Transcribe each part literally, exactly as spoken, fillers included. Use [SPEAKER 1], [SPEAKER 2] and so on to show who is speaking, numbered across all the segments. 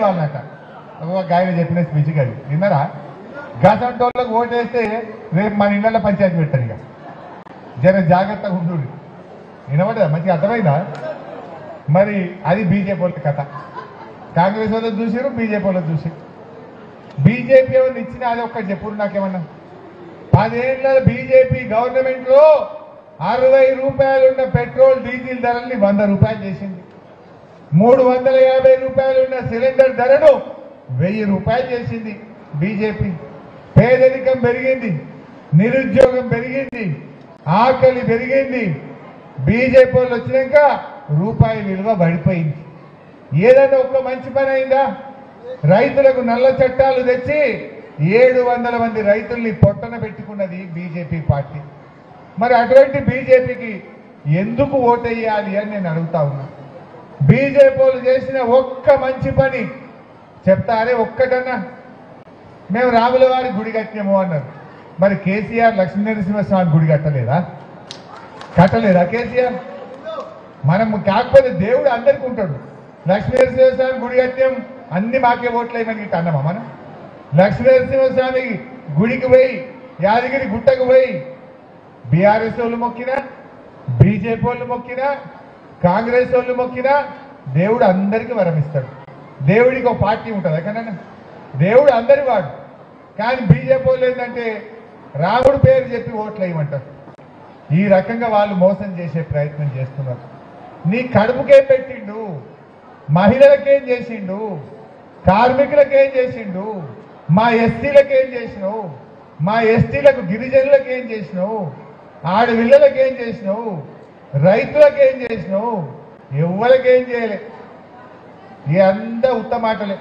[SPEAKER 1] వాళ్ళట గాయన చెప్పిన స్పీచ్ అది విన్నారా? గతంటోళ్ళకు ఓటేస్తే రేపు మన ఇళ్ళ పంచాయతీ పెట్టారు. ఇక జర జాగ్రత్తగా ఉండు. వినబడదా? మంచిగా అర్థమైందా? మరి అది బీజేపీ వాళ్ళ కథ. కాంగ్రెస్ వాళ్ళని చూసారు, బీజేపీ వాళ్ళని చూసారు. బీజేపీ ఎవరిని ఇచ్చినా అది ఒక్కటి చెప్పుడు నాకేమన్నా. పదేళ్ల బీజేపీ గవర్నమెంట్ లో అరవై రూపాయలున్న పెట్రోల్ డీజిల్ ధరల్ని వంద రూపాయలు చేసింది. మూడు వందల యాభై రూపాయలున్న సిలిండర్ ధరను వెయ్యి రూపాయలు చేసింది బీజేపీ. పేదరికం పెరిగింది, నిరుద్యోగం పెరిగింది, ఆకలి పెరిగింది. బీజేపీ వాళ్ళు వచ్చినాక రూపాయి విలువ పడిపోయింది. ఏదైనా ఒక్క మంచి పని అయిందా? రైతులకు నల్ల చట్టాలు తెచ్చి ఏడు వందల మంది రైతుల్ని పొట్టన పెట్టుకున్నది బీజేపీ పార్టీ. మరి అటువంటి బీజేపీకి ఎందుకు ఓటేయాలి అని నేను అడుగుతా ఉన్నా. బీజేపీ వాళ్ళు చేసిన ఒక్క మంచి పని చెప్తారే ఒక్కటన్నా? మేము రాముల వారి గుడి కట్టినాము అన్నారు. మరి కేసీఆర్ లక్ష్మీనరసింహస్వామి గుడి కట్టలేదా? కట్టలేదా కేసీఆర్? మనం కాకపోతే దేవుడు అందరికీ ఉంటాడు. లక్ష్మీనరసింహస్వామి గుడి కట్టాం, అన్ని మాకే ఓట్లు వేయమని ఇట్లా అన్నామా మనం? లక్ష్మీనరసింహస్వామి గుడికి పోయి యాదగిరి గుట్టకు పోయి బీఆర్ఎస్ వాళ్ళు మొక్కినా, బీజేపీ వాళ్ళు మొక్కినా, కాంగ్రెస్ వాళ్ళు మొక్కినా దేవుడు అందరికీ వరమిస్తాడు. దేవుడికి ఒక పార్టీ ఉంటుంది ఎక్కడన్నా. దేవుడు అందరి వాడు. కానీ బీజేపీ వాళ్ళు ఏంటంటే రాముడు పేరు చెప్పి ఓట్లు వేయమంటారు. ఈ రకంగా వాళ్ళు మోసం చేసే ప్రయత్నం చేస్తున్నారు. నీ కడుపుకేం పెట్టిండు? మహిళలకేం చేసిండు? కార్మికులకేం చేసిండు? మా ఎస్సీలకేం చేసినావు? మా ఎస్టీలకు గిరిజనులకు ఏం చేసినావు? ఆడపిల్లలకేం చేసినావు? రైతులకేం చేసినావు? ఎవరికేం చేయలే. ఇక అంతా ఉత్త మాటలే.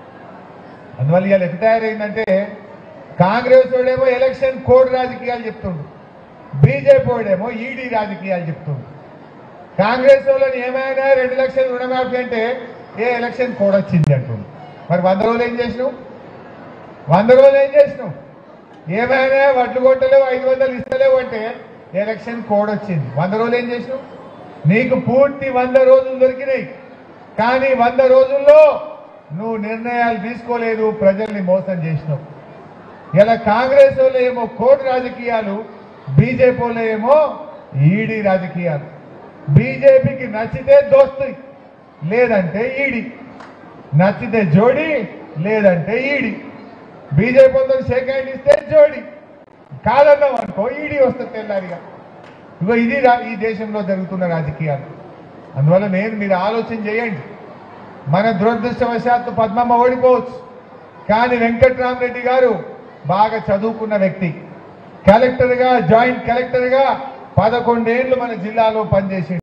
[SPEAKER 1] అందువల్ల ఇవాళ ఎట్లా తయారైందంటే కాంగ్రెస్ వాడేమో ఎలక్షన్ కోడ్ రాజకీయాలు చెప్తుండు, బీజేపీ వాడేమో ఈడీ రాజకీయాలు చెప్తుండు. కాంగ్రెస్ వాళ్ళని ఏమైనా రెండు లక్షల రుణమాఫీ అంటే ఏ ఎలక్షన్ కోడ్ వచ్చింది అంటుండు. మరి వంద రోజులు ఏం చేసినావు? వంద రోజులు ఏం చేసినావు? ఏమైనా వడ్లు కొట్టలేవు, ఐదు వందలు ఇస్తలేవు అంటే ఎలక్షన్ కోడ్ వచ్చింది. వంద రోజులు ఏం చేసినావు? నీకు పూర్తి వంద రోజులు దొరికినాయి. కానీ వంద రోజుల్లో నువ్వు నిర్ణయాలు తీసుకోలేదు, ప్రజల్ని మోసం చేసినావు. ఇలా కాంగ్రెస్ వాళ్ళు ఏమో కోడ్ రాజకీయాలు, బీజేపీ వాళ్ళు ఏమో ఈడీ రాజకీయాలు. బీజేపీకి నచ్చితే దోస్తు, లేదంటే ఈడీ. నచ్చితే జోడి, లేదంటే ఈడీ. బీజేపీ వాళ్ళతో షేక్ హ్యాండ్ ఇస్తే జోడి, కాదన్నాం అనుకో ఈడీ వస్తుంది తెల్లారిగా. ఇగో ఇది ఈ దేశంలో జరుగుతున్న రాజకీయాలు. అందువల్ల నేను మీరు ఆలోచన చేయండి. మన దురదృష్టవశాత్తు పద్మమ్మ ఓడిపోవచ్చు, కానీ వెంకట్రామరెడ్డి గారు బాగా చదువుకున్న వ్యక్తి. కలెక్టర్గా, జాయింట్ కలెక్టర్గా పదకొండేళ్లు మన జిల్లాలో పనిచేసి